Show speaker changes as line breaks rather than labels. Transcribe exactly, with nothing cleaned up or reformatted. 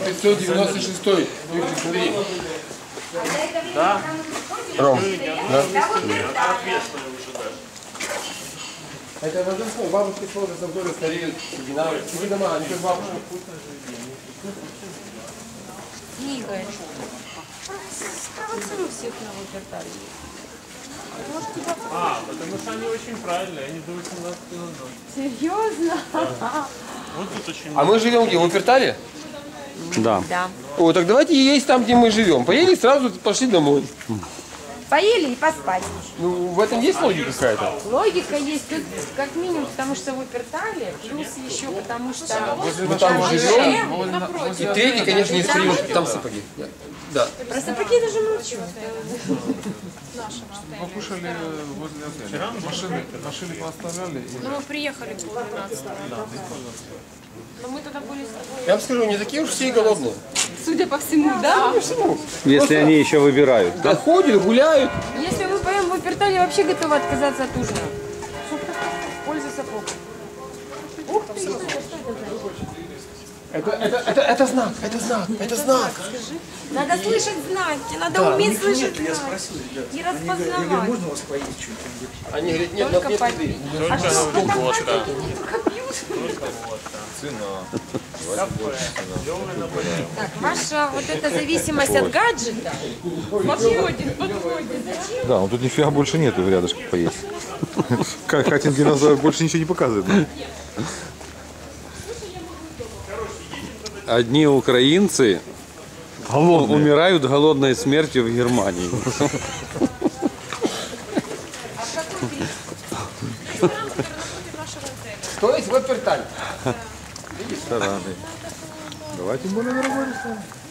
пятьсот девяносто шестой. Смотри.
Да?
Ром, да? Это возрастной. Бабушки с возрастом тоже стареют. Тебе дома, они как бабушки.
Игорь, спровоцируй всех на выбертали.
А, потому что они очень правильные, они до восемнадцати ноль-ноль.
Серьезно?
Вот тут очень
А мы живем где? В Вупертале?
Да.
Да.
О, так давайте есть там, где мы живем. Поели, сразу пошли домой.
Поели и поспать.
Ну, в этом есть логика какая-то?
Логика есть тут как минимум, потому что в Вупертале, плюс еще потому что...
Мы там живем. И третий, конечно, не встает. Там сапоги. Да.
Про сапоги даже молчу.
Покушали возле отеля. Машины, машины поставляли.
Ну мы приехали пол двенадцатого. Но мы тогда были с тобой.
Я вам скажу, не такие уж все и голодные.
Судя по всему, да?
Если они еще выбирают.
Да ходят, гуляют.
Если мы поем в Вупертале, вообще готовы отказаться от ужина. Польза сапог. Ух ты, что это значит?
Это, это, это, это знак, это знак, это знак.
Надо слышать знаки, надо
Да,
уметь слышать
Я
знаки.
спросил, ребят,
И
я говорю,
распознавать.
можно у вас поесть что-нибудь?
Они говорят, нет, у
Только
нас нет
попить.
еды.
А что,
Только
там
водка.
напитки только пьют? Так, ваша вот эта зависимость от гаджета подводит, подводит. Зачем?
Да, ну тут нифига больше нету рядышком поесть. Хатин динозавр больше ничего не показывает.
Одни украинцы умирают голодной смертью в Германии.
Что есть Вуперталь?
Давайте более дорогой ресторан.